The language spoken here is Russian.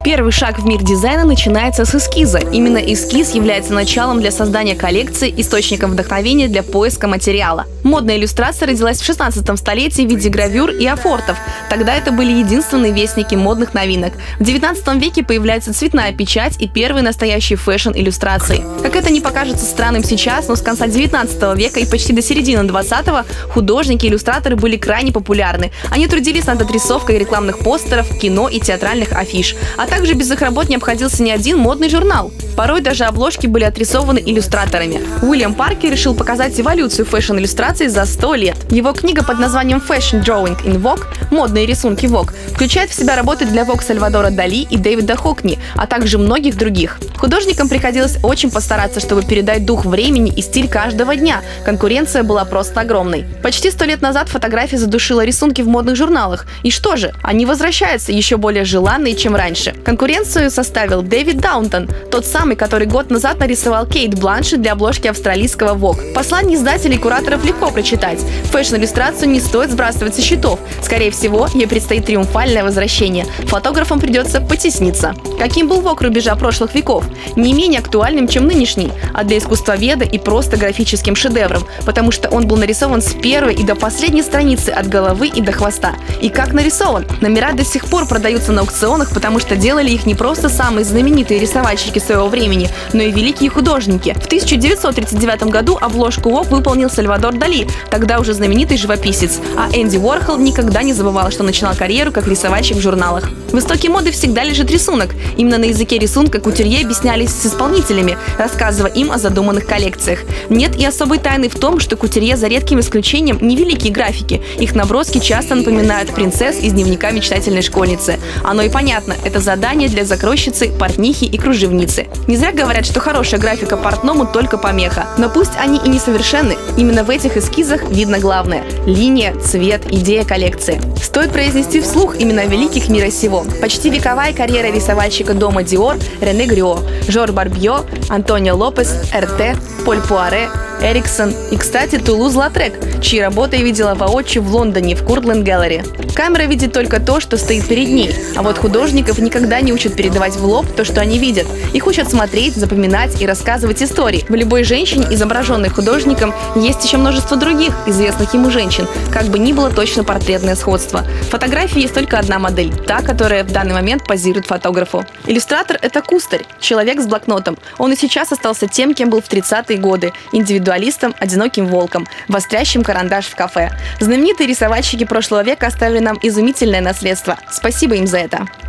Первый шаг в мир дизайна начинается с эскиза. Именно эскиз является началом для создания коллекции, источником вдохновения для поиска материала. Модная иллюстрация родилась в 16 столетии в виде гравюр и афортов. Тогда это были единственные вестники модных новинок. В 19 веке появляется цветная печать и первые настоящие фэшн-иллюстрации. Как это не покажется странным сейчас, но с конца 19 века и почти до середины 20-го художники и иллюстраторы были крайне популярны. Они трудились над отрисовкой рекламных постеров, кино и театральных афиш. А также без их работ не обходился ни один модный журнал. Порой даже обложки были отрисованы иллюстраторами. Уильям Паркер решил показать эволюцию фэшн-иллюстрации за 100 лет. Его книга под названием Fashion Drawing in Vogue «Модные рисунки Vogue» включает в себя работы для Vogue Сальвадора Дали и Дэвида Хокни, а также многих других. Художникам приходилось очень постараться, чтобы передать дух времени и стиль каждого дня. Конкуренция была просто огромной. Почти 100 лет назад фотография задушила рисунки в модных журналах. И что же? Они возвращаются еще более желанные, чем раньше. Конкуренцию составил Дэвид Даунтон, тот самый, который год назад нарисовал Кейт Бланшетт для обложки австралийского Vogue. Послание издателей и кураторов легко прочитать. Фэшн-иллюстрацию не стоит сбрасывать со счетов. Скорее всего, ей предстоит триумфальное возвращение. Фотографам придется потесниться. Каким был Vogue рубежа прошлых веков? Не менее актуальным, чем нынешний, а для искусствоведа и просто графическим шедевром, потому что он был нарисован с первой и до последней страницы, от головы и до хвоста. И как нарисован? Номера до сих пор продаются на аукционах, потому что делали их не просто самые знаменитые рисовальщики своего времени, но и великие художники. В 1939 году обложку Vogue выполнил Сальвадор Дали, тогда уже знаменитый живописец, а Энди Уорхол никогда не забывал, что начинал карьеру как рисовальщик в журналах. В истоке моды всегда лежит рисунок. Именно на языке рисунка кутюрье объяснялись с исполнителями, рассказывая им о задуманных коллекциях. Нет и особой тайны в том, что кутюрье за редким исключением не великие графики. Их наброски часто напоминают принцесс из дневника мечтательной школьницы. Оно и понятно, это задание для закройщицы, портнихи и кружевницы. Не зря говорят, что хорошая графика портному только помеха. Но пусть они и несовершенны, именно в этих эскизах видно главное – линия, цвет, идея коллекции. Стоит произнести вслух имена великих мира сего. Почти вековая карьера рисовальщика дома Диор Рене Грюо, Жор Барбье, Антонио Лопес, Эрте, Поль Пуаре, Эриксон и, кстати, Тулуз-Латрек, чьи работы я видела воочию в Лондоне, в Куртленд Галлери. Камера видит только то, что стоит перед ней, а вот художников никогда не учат передавать в лоб то, что они видят. Их учат смотреть, запоминать и рассказывать истории. В любой женщине, изображенной художником, есть еще множество других известных ему женщин, как бы ни было точно портретное сходство. В фотографии есть только одна модель, та, которая в данный момент позирует фотографу. Иллюстратор – это кустарь, человек с блокнотом. Он и сейчас остался тем, кем был в 30-е годы – индивидуалистом, одиноким волком, вострящим карандаш в кафе. Знаменитые рисовальщики прошлого века оставили нам изумительное наследство. Спасибо им за это.